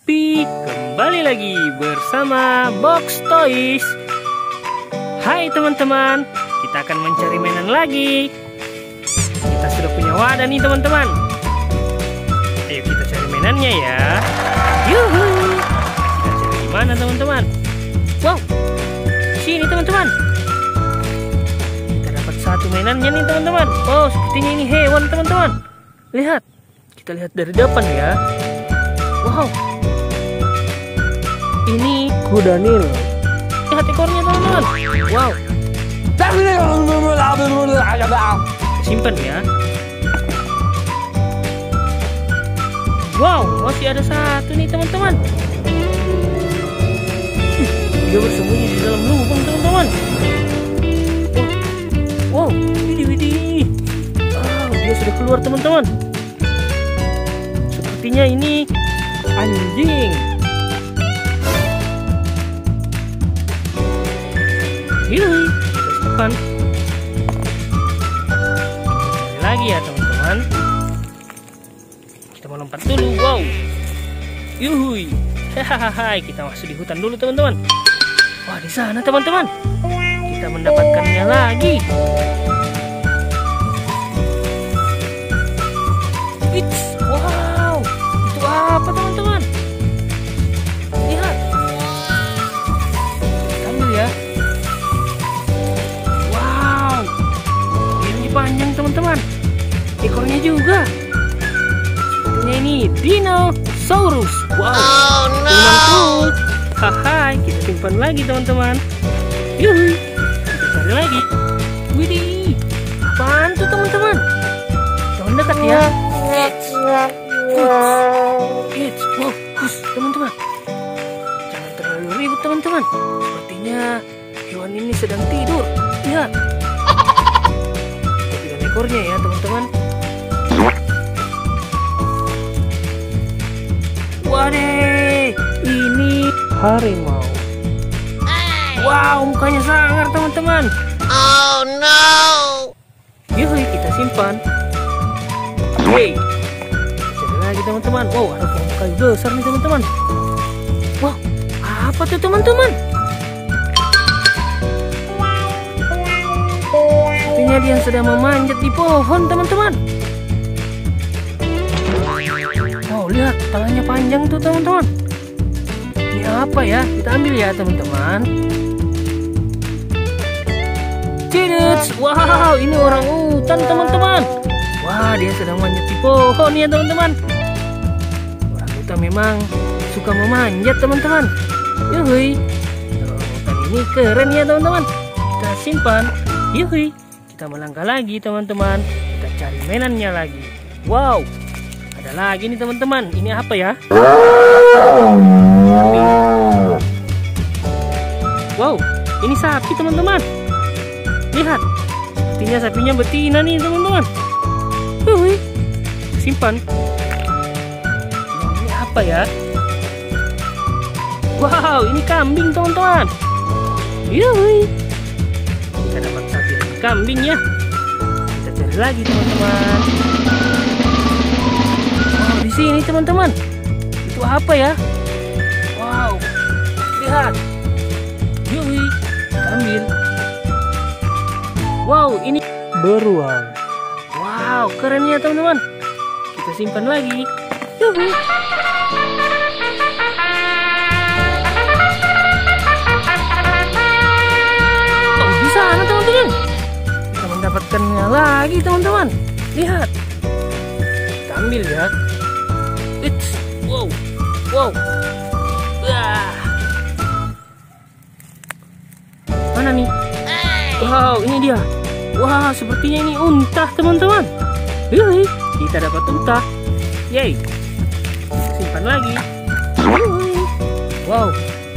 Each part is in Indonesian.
Kembali lagi bersama Box Toys. Hai teman-teman, kita akan mencari mainan lagi. Kita sudah punya wadah nih teman-teman. Ayo kita cari mainannya ya. Yuhu. Kita cari di mana teman-teman? Wow, sini teman-teman. Kita dapat satu mainannya nih teman-teman. Oh, sepertinya ini hewan teman-teman. Lihat, kita lihat dari depan ya. Wow, ini kuda Nil. Lihat ekornya teman-teman. Wow. Simpan ya. Wow, masih ada satu nih teman-teman. Dia bersembunyi di dalam lubang teman-teman. Wow, widih. Wow, dia sudah keluar teman-teman. Sepertinya ini anjing. Ini kita simpan. Cari lagi ya teman-teman. Kita melompat dulu. Wow. Yuhui. Hahaha, kita masuk di hutan dulu teman-teman. Wah, di sana teman-teman. Kita mendapatkannya lagi. Wow. Itu apa teman-teman? Lihat. Kita ambil ya. Panjang teman-teman, ekornya juga. Sepertinya ini dinosaurus. Wow, cool. Haha, kita simpan lagi teman-teman. Yuh, kita cari lagi. Widih, apaan tuh teman-teman? Jangan dekat ya. Wow, teman-teman. Jangan terlalu ribut teman-teman. Sepertinya hewan ini sedang tidur. Lihat. Ekornya ya teman-teman. Waduh, ini harimau. Wow, mukanya sangar teman-teman. Oh no. Yuk kita simpan. Hey, cari lagi teman-teman. Wow, ada pohon kayu besar nih teman-teman. Wow, apa tuh teman-teman? Sepertinya dia sedang memanjat di pohon teman-teman. Oh, lihat tangannya panjang tuh teman-teman. Ini apa ya? Kita ambil ya teman-teman. Ciduts. Wow, ini orang hutan teman-teman. Wah, dia sedang manjat di pohon ya teman-teman. Orang hutan memang suka memanjat teman-teman. Yuhui. Orang hutan ini keren ya teman-teman. Kita simpan. Yuhui. Kita melangkah lagi teman-teman. Kita cari mainannya lagi. Wow, ada lagi nih teman-teman. Ini apa ya? Wow, ini sapi teman-teman. Lihat, sepertinya sapinya betina nih teman-teman. Simpan. Ini apa ya? Wow, ini kambing teman-teman. Kita dapat satu kambing ya. Kita cari lagi teman-teman. Oh, di sini teman-teman. Itu apa ya? Wow, lihat. Yui, kita ambil. Wow, ini beruang. Wow, keren ya teman-teman. Kita simpan lagi. Yuhu. Oh, di sana teman-teman. Mendapatkannya lagi teman-teman. Lihat, kita ambil ya. Wow. Mana nih? Wow, ini dia. Wah, sepertinya ini unta teman-teman. Kita dapat unta. Yay. Simpan lagi. Wow.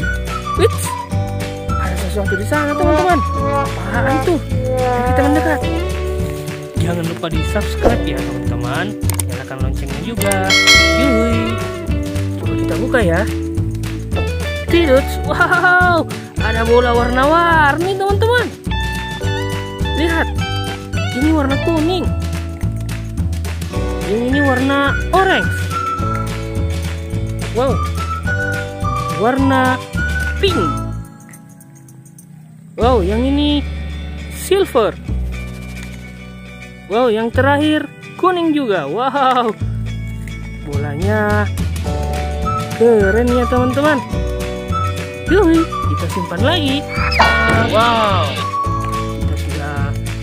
Ada sesuatu di sana teman-teman. Apaan tuh? Kita mendekat. Jangan lupa di subscribe ya teman-teman. Nyalakan loncengnya juga. Yuhui. Coba kita buka ya. Tiduts. Wow, ada bola warna-warni teman-teman. Lihat, ini warna kuning. Yang ini warna orange. Wow, berwarna pink. Wow, yang ini silver. Wow, yang terakhir kuning juga. Wow, bolanya keren ya teman-teman. Yuk, kita simpan lagi. Wow, kita sudah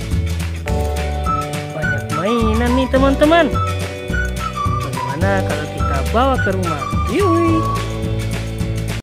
banyak mainan nih teman-teman. Bagaimana kalau kita bawa ke rumah? Yuk.